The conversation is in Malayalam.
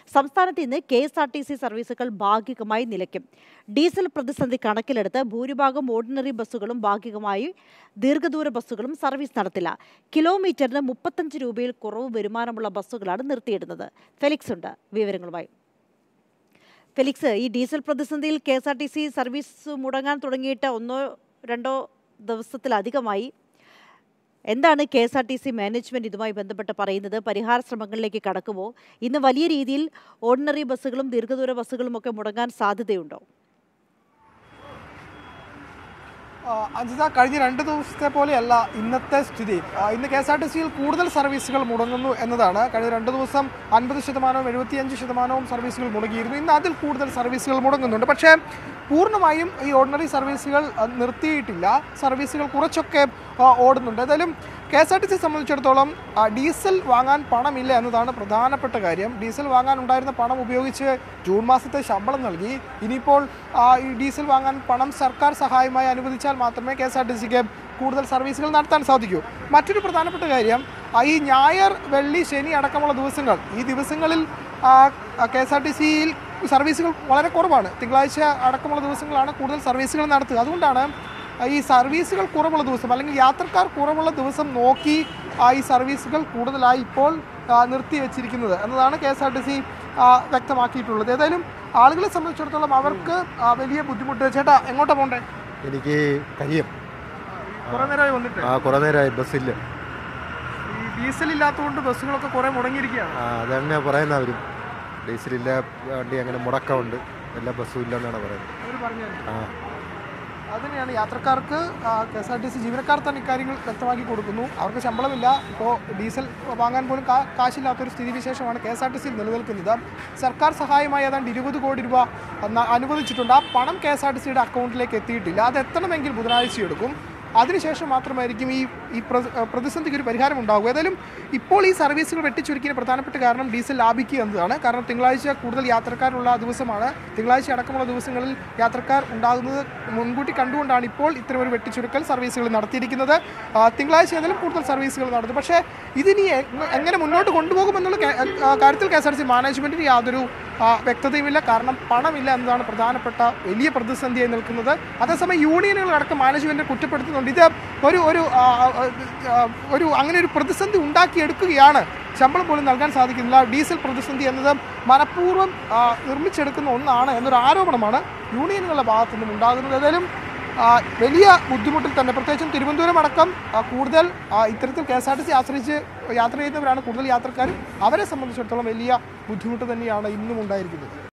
സംസ്ഥാനത്ത് ഇന്ന് KSRTC സർവീസുകൾ ഭാഗികമായി നിലയ്ക്കും. ഡീസൽ പ്രതിസന്ധി കണക്കിലെടുത്ത് ഭൂരിഭാഗം ഓർഡിനറി ബസ്സുകളും ഭാഗികമായി ദീർഘദൂര ബസ്സുകളും സർവീസ് നടത്തില്ല. കിലോമീറ്ററിന് 35 രൂപയിൽ കുറവ് വരുമാനമുള്ള ബസ്സുകളാണ് നിർത്തിയിടുന്നത്. ഫെലിക്സ് ഉണ്ട് വിവരങ്ങളുമായി. ഫെലിക്സ്, ഈ ഡീസൽ പ്രതിസന്ധിയിൽ KSRTC സർവീസ് മുടങ്ങാൻ തുടങ്ങിയിട്ട് 1-2 ദിവസത്തിലധികമായി. എന്താണ് KSRTC മാനേജ്മെന്റ് ഇതുമായി ബന്ധപ്പെട്ട് പറയുന്നത്? പരിഹാര ശ്രമങ്ങളിലേക്ക് കടക്കുമോ? ഇന്ന് വലിയ രീതിയിൽ ഓർഡിനറി ബസ്സുകളും ദീർഘദൂര ബസ്സുകളും ഒക്കെ മുടങ്ങാൻ സാധ്യതയുണ്ടോ? അഞ്ജിത, കഴിഞ്ഞ 2 ദിവസത്തെ പോലെയല്ല ഇന്നത്തെ സ്ഥിതി. ഇന്ന് KSRTCയിൽ കൂടുതൽ സർവീസുകൾ മുടങ്ങുന്നു എന്നതാണ്. കഴിഞ്ഞ 2 ദിവസം 50%, 75% സർവീസുകൾ മുടങ്ങിയിരുന്നു. ഇന്ന് അതിൽ കൂടുതൽ സർവീസുകൾ മുടങ്ങുന്നുണ്ട്. പക്ഷേ പൂർണ്ണമായും ഈ ഓർഡിനറി സർവീസുകൾ നിർത്തിയിട്ടില്ല. സർവീസുകൾ കുറച്ചൊക്കെ ഓടുന്നുണ്ട്. ഏതായാലും KSRTC സംബന്ധിച്ചിടത്തോളം ഡീസൽ വാങ്ങാൻ പണമില്ല എന്നതാണ് പ്രധാനപ്പെട്ട കാര്യം. ഡീസൽ വാങ്ങാൻ ഉണ്ടായിരുന്ന പണം ഉപയോഗിച്ച് ജൂൺ മാസത്തെ ശമ്പളം നൽകി. ഇനിയിപ്പോൾ ഈ ഡീസൽ വാങ്ങാൻ പണം സർക്കാർ സഹായമായി അനുവദിച്ചാൽ മാത്രമേ KSRTCക്ക് കൂടുതൽ സർവീസുകൾ നടത്താൻ സാധിക്കൂ. മറ്റൊരു പ്രധാനപ്പെട്ട കാര്യം, ഈ ഞായർ, വെള്ളി, ശനി അടക്കമുള്ള ദിവസങ്ങൾ, ഈ ദിവസങ്ങളിൽ KSRTCയിൽ സർവീസുകൾ വളരെ കുറവാണ്. തിങ്കളാഴ്ച അടക്കമുള്ള ദിവസങ്ങളാണ് കൂടുതൽ സർവീസുകൾ നടത്തുക. അതുകൊണ്ടാണ് ഈ സർവീസുകൾ കുറവുള്ള ദിവസം അല്ലെങ്കിൽ യാത്രക്കാർ കുറവുള്ള ദിവസം നോക്കി ഈ സർവീസുകൾ കൂടുതലായി ഇപ്പോൾ നിർത്തിവെച്ചിരിക്കുന്നത് എന്നതാണ് KSRTC വ്യക്തമാക്കിയിട്ടുള്ളത്. ഏതായാലും ആളുകളെ സംബന്ധിച്ചിടത്തോളം അവർക്ക് വലിയ ബുദ്ധിമുട്ട്. ചേട്ടാ, എങ്ങോട്ടാ പോകണ്ടേ? എനിക്ക് കരിയം കുറേ നേരമായി വന്നിട്ട്. കുറേ നേരമായി ബസ്സില്ല. ഈ ഡീസൽ ഇല്ലാത്തതുകൊണ്ട് ബസ്സുകളൊക്കെ കുറേ മുടങ്ങിയിരിക്കുകയാണ്. അതന്നെ പറയുന്നവരും. ഡീസലില്ല വണ്ടി അങ്ങനെ മുടക്കമുണ്ട്, എല്ലാ ബസ്സും ഇല്ലെന്നാണ് പറയുന്നത്. അവർ പറഞ്ഞു അതിനെയാണ് യാത്രക്കാർക്ക് KSRTC ജീവനക്കാർ തന്നെ ഇക്കാര്യങ്ങൾ വ്യക്തമാക്കി കൊടുക്കുന്നു. അവർക്ക് ശമ്പളമില്ല. ഇപ്പോൾ ഡീസൽ വാങ്ങാൻ പോലും കാശില്ലാത്തൊരു സ്ഥിതിവിശേഷമാണ് KSRTCയിൽ നിലനിൽക്കുന്നത്. സർക്കാർ സഹായമായി ഏതാണ്ട് 20 കോടി രൂപ അനുവദിച്ചിട്ടുണ്ട്. ആ പണം KSRTCയുടെ അക്കൗണ്ടിലേക്ക് എത്തിയിട്ടില്ല. അത് എത്തണമെങ്കിൽ ബുധനാഴ്ച എടുക്കും. അതിനുശേഷം മാത്രമായിരിക്കും ഈ പ്രതിസന്ധിക്ക് ഒരു പരിഹാരം ഉണ്ടാകും. ഏതായാലും ഇപ്പോൾ ഈ സർവീസുകൾ വെട്ടിച്ചുരുക്കിയ പ്രധാനപ്പെട്ട കാരണം ഡീസൽ ലാഭിക്കുക എന്നതാണ്. കാരണം തിങ്കളാഴ്ച കൂടുതൽ യാത്രക്കാരുള്ള ദിവസമാണ്. തിങ്കളാഴ്ച അടക്കമുള്ള ദിവസങ്ങളിൽ യാത്രക്കാർ ഉണ്ടാകുന്നത് മുൻകൂട്ടി കണ്ടുകൊണ്ടാണ് ഇപ്പോൾ ഇത്തരമൊരു വെട്ടിച്ചുരുക്കൽ സർവീസുകൾ നടത്തിയിരിക്കുന്നത്. തിങ്കളാഴ്ച ഏതായാലും കൂടുതൽ സർവീസുകൾ നടത്തും. പക്ഷേ ഇതിനി എങ്ങനെ മുന്നോട്ട് കൊണ്ടുപോകുമെന്നുള്ള കാര്യത്തിൽ KSRTC മാനേജ്മെൻറ്റിന് യാതൊരു വ്യക്തതയുമില്ല. കാരണം പണമില്ല എന്നതാണ് പ്രധാനപ്പെട്ട വലിയ പ്രതിസന്ധിയായി നിൽക്കുന്നത്. അതേസമയം യൂണിയനുകളടക്കം മാനേജ്മെൻറ്റിനെ കുറ്റപ്പെടുത്തുന്നുണ്ട്. ഇത് ഒരു അങ്ങനെ ഒരു പ്രതിസന്ധി ഉണ്ടാക്കിയെടുക്കുകയാണ്. ശമ്പളം പോലും നൽകാൻ സാധിക്കുന്നില്ല. ഡീസൽ പ്രതിസന്ധി എന്നത് മനഃപൂർവ്വം നിർമ്മിച്ചെടുക്കുന്ന ഒന്നാണ് എന്നൊരു ആരോപണമാണ് യൂണിയനുകളുടെ ഭാഗത്തു നിന്നും ഉണ്ടാകുന്നത്. ഏതായാലും വലിയ ബുദ്ധിമുട്ടിൽ തന്നെ, പ്രത്യേകിച്ചും തിരുവനന്തപുരം അടക്കം കൂടുതൽ ഇത്തരത്തിൽ KSRTC ആശ്രയിച്ച് യാത്ര ചെയ്യുന്നവരാണ് കൂടുതൽ യാത്രക്കാരും. അവരെ സംബന്ധിച്ചിടത്തോളം വലിയ ബുദ്ധിമുട്ട് തന്നെയാണ് ഇന്നും ഉണ്ടായിരിക്കുന്നത്.